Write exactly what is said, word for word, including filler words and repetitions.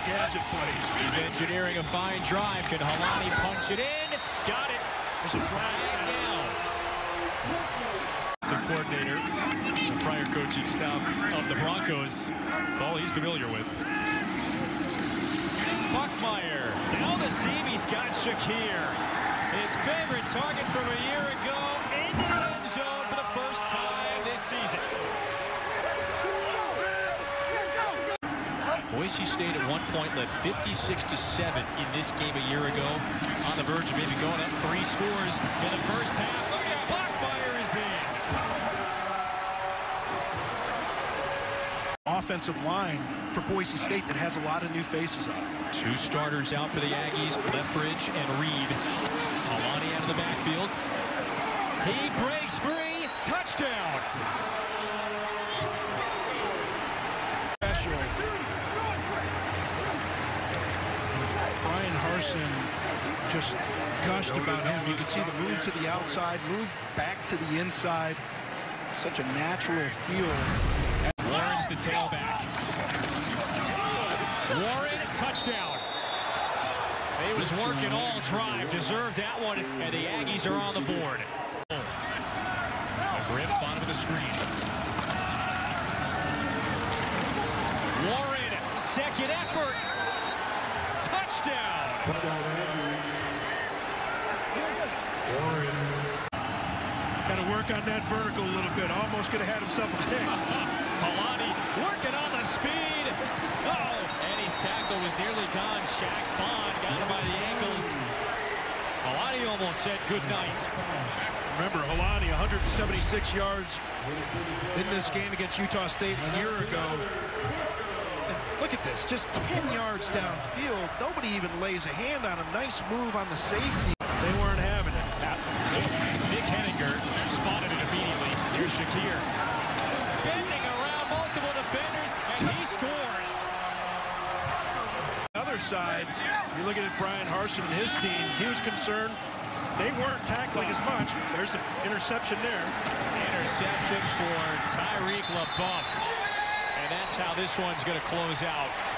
gadget plays. He's engineering a fine drive. Can Halani punch it in? Got it. There's a flag down. It's a coordinator, the prior coaching staff of the Broncos. Call he's familiar with. Buckmeyer down the seam. He's got Shakir. His favorite target from a year ago into the end zone for the first time this season. Boise State at one point led fifty-six to seven in this game a year ago. On the verge of maybe going up three scores in the first half. Look at Buckmeyer is in. Offensive line for Boise State that has a lot of new faces on. Two starters out for the Aggies, Lethbridge and Reed. Alani out of the backfield. He breaks free. Touchdown. Brian Harsin just gushed about him. You can see the move to the outside, move back to the inside. Such a natural feel. Warren's the tailback. Warren, touchdown. He was working all drive, deserved that one, and the Aggies are on the board. A Griff, bottom of the screen. Warren, second effort. Touchdown. Warren. Got to work on that vertical a little bit. Almost could have had himself a pick. Halani working on the speed. Uh-oh. And his tackle was nearly gone. Shaq Bond got him by the ankles. Halani almost said good night. Remember, Halani, one hundred seventy-six yards in this game against Utah State a year ago. And look at this, just ten yards downfield. Nobody even lays a hand on him. Nice move on the safety. They weren't having it. Nick Henninger spotted it immediately. Here's Shakir. Bending around multiple defenders, and he scores. Other side, you're looking at Brian Harsin and his team. He was concerned they weren't tackling as much. There's an interception there. Interception for Tyreek LaBeouf. And that's how this one's going to close out.